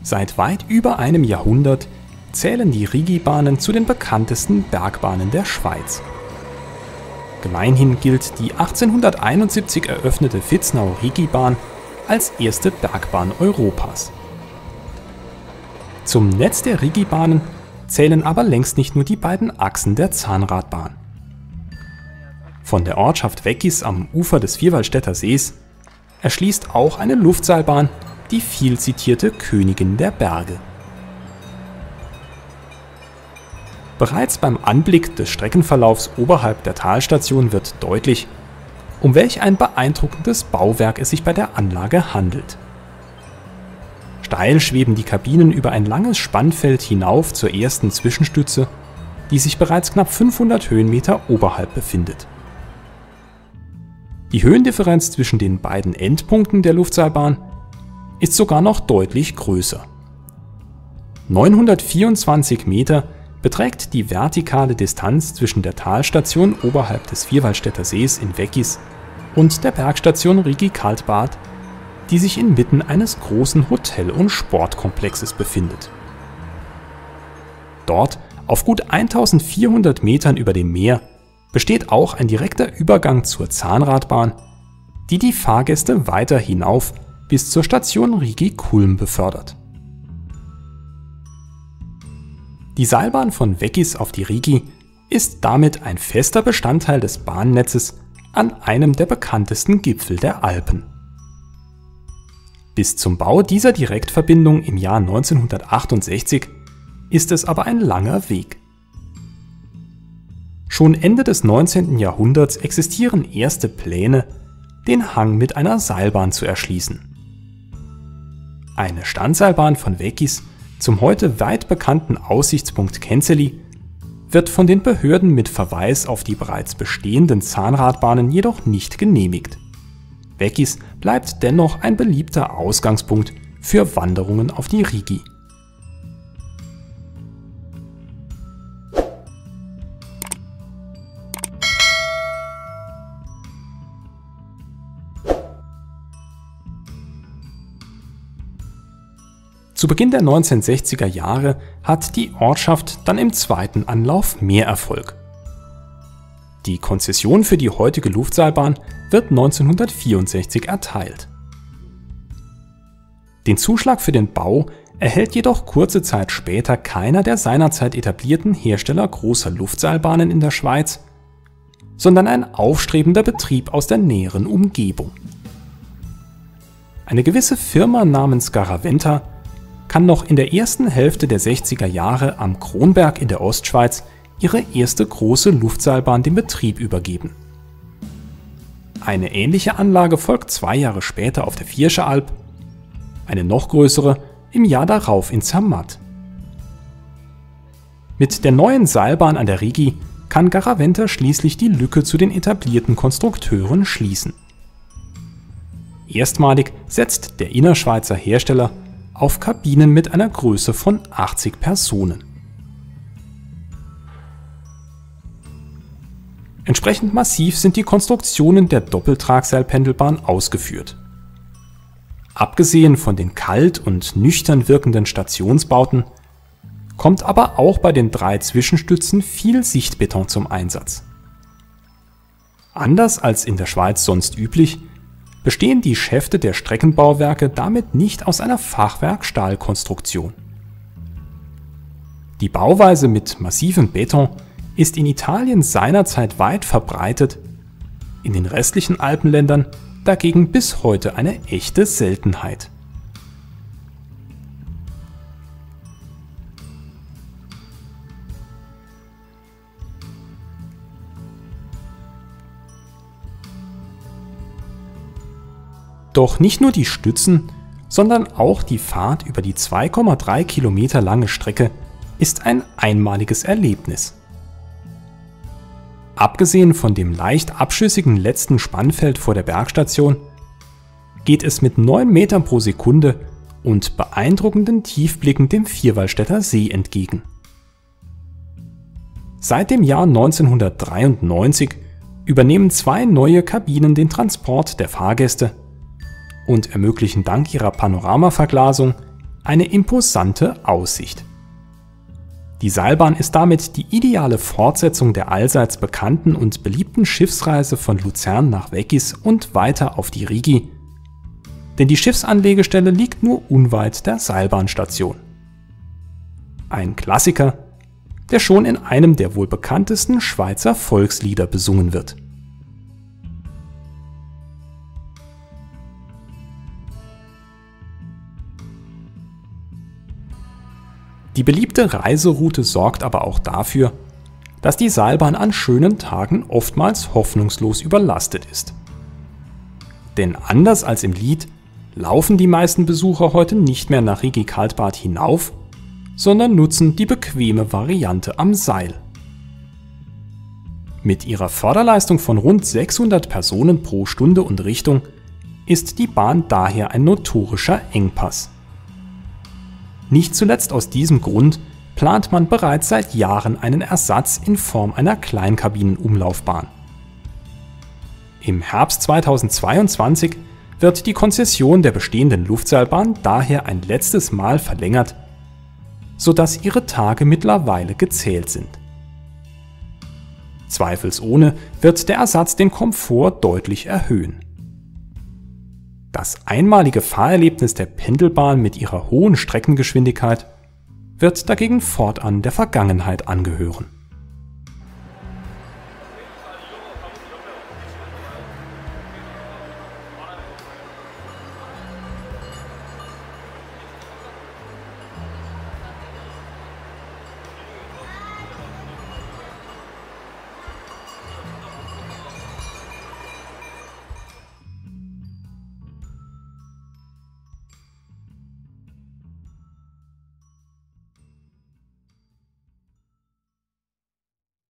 Seit weit über einem Jahrhundert zählen die Rigibahnen zu den bekanntesten Bergbahnen der Schweiz. Gemeinhin gilt die 1871 eröffnete Vitznau-Rigibahn als erste Bergbahn Europas. Zum Netz der Rigibahnen zählen aber längst nicht nur die beiden Achsen der Zahnradbahn. Von der Ortschaft Weggis am Ufer des Vierwaldstätter Sees erschließt auch eine Luftseilbahn die viel zitierte Königin der Berge. Bereits beim Anblick des Streckenverlaufs oberhalb der Talstation wird deutlich, um welch ein beeindruckendes Bauwerk es sich bei der Anlage handelt. Steil schweben die Kabinen über ein langes Spannfeld hinauf zur ersten Zwischenstütze, die sich bereits knapp 500 Höhenmeter oberhalb befindet. Die Höhendifferenz zwischen den beiden Endpunkten der Luftseilbahn ist sogar noch deutlich größer. 924 Meter beträgt die vertikale Distanz zwischen der Talstation oberhalb des Vierwaldstätter Sees in Weggis und der Bergstation Rigi-Kaltbad, die sich inmitten eines großen Hotel- und Sportkomplexes befindet. Dort, auf gut 1400 Metern über dem Meer, besteht auch ein direkter Übergang zur Zahnradbahn, die die Fahrgäste weiter hinauf bis zur Station Rigi-Kulm befördert. Die Seilbahn von Weggis auf die Rigi ist damit ein fester Bestandteil des Bahnnetzes an einem der bekanntesten Gipfel der Alpen. Bis zum Bau dieser Direktverbindung im Jahr 1968 ist es aber ein langer Weg. Schon Ende des 19. Jahrhunderts existieren erste Pläne, den Hang mit einer Seilbahn zu erschließen. Eine Standseilbahn von Weggis zum heute weit bekannten Aussichtspunkt Känzeli wird von den Behörden mit Verweis auf die bereits bestehenden Zahnradbahnen jedoch nicht genehmigt. Weggis bleibt dennoch ein beliebter Ausgangspunkt für Wanderungen auf die Rigi. Zu Beginn der 1960er Jahre hat die Ortschaft dann im zweiten Anlauf mehr Erfolg. Die Konzession für die heutige Luftseilbahn wird 1964 erteilt. Den Zuschlag für den Bau erhält jedoch kurze Zeit später keiner der seinerzeit etablierten Hersteller großer Luftseilbahnen in der Schweiz, sondern ein aufstrebender Betrieb aus der näheren Umgebung. Eine gewisse Firma namens Garaventa kann noch in der ersten Hälfte der 60er Jahre am Kronberg in der Ostschweiz ihre erste große Luftseilbahn dem Betrieb übergeben. Eine ähnliche Anlage folgt 2 Jahre später auf der Vierscher Alp, eine noch größere im Jahr darauf in Zermatt. Mit der neuen Seilbahn an der Rigi kann Garaventa schließlich die Lücke zu den etablierten Konstrukteuren schließen. Erstmalig setzt der Innerschweizer Hersteller auf Kabinen mit einer Größe von 80 Personen. Entsprechend massiv sind die Konstruktionen der Doppeltragseilpendelbahn ausgeführt. Abgesehen von den kalt und nüchtern wirkenden Stationsbauten kommt aber auch bei den 3 Zwischenstützen viel Sichtbeton zum Einsatz. Anders als in der Schweiz sonst üblich, bestehen die Schäfte der Streckenbauwerke damit nicht aus einer Fachwerk-Stahlkonstruktion. Die Bauweise mit massivem Beton ist in Italien seinerzeit weit verbreitet, in den restlichen Alpenländern dagegen bis heute eine echte Seltenheit. Doch nicht nur die Stützen, sondern auch die Fahrt über die 2,3 Kilometer lange Strecke ist ein einmaliges Erlebnis. Abgesehen von dem leicht abschüssigen letzten Spannfeld vor der Bergstation geht es mit 9 Metern pro Sekunde und beeindruckenden Tiefblicken dem Vierwaldstätter See entgegen. Seit dem Jahr 1993 übernehmen 2 neue Kabinen den Transport der Fahrgäste und ermöglichen dank ihrer Panoramaverglasung eine imposante Aussicht. Die Seilbahn ist damit die ideale Fortsetzung der allseits bekannten und beliebten Schiffsreise von Luzern nach Weggis und weiter auf die Rigi, denn die Schiffsanlegestelle liegt nur unweit der Seilbahnstation. Ein Klassiker, der schon in einem der wohl bekanntesten Schweizer Volkslieder besungen wird. Die beliebte Reiseroute sorgt aber auch dafür, dass die Seilbahn an schönen Tagen oftmals hoffnungslos überlastet ist. Denn anders als im Lied laufen die meisten Besucher heute nicht mehr nach Rigi Kaltbad hinauf, sondern nutzen die bequeme Variante am Seil. Mit ihrer Förderleistung von rund 600 Personen pro Stunde und Richtung ist die Bahn daher ein notorischer Engpass. Nicht zuletzt aus diesem Grund plant man bereits seit Jahren einen Ersatz in Form einer Kleinkabinenumlaufbahn. Im Herbst 2022 wird die Konzession der bestehenden Luftseilbahn daher ein letztes Mal verlängert, sodass ihre Tage mittlerweile gezählt sind. Zweifelsohne wird der Ersatz den Komfort deutlich erhöhen. Das einmalige Fahrerlebnis der Pendelbahn mit ihrer hohen Streckengeschwindigkeit wird dagegen fortan der Vergangenheit angehören.